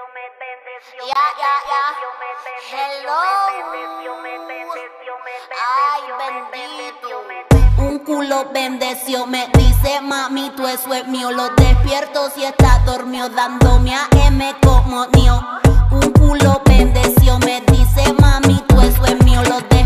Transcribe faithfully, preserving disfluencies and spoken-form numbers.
Ya, ya, ya. Hello. Ay, bendito. Un culo bendeció, me dice mami, tú eso es mío. Lo despierto si está dormido, dándome a M como mío. Un culo bendeció, me dice mami, tú eso es mío. Lo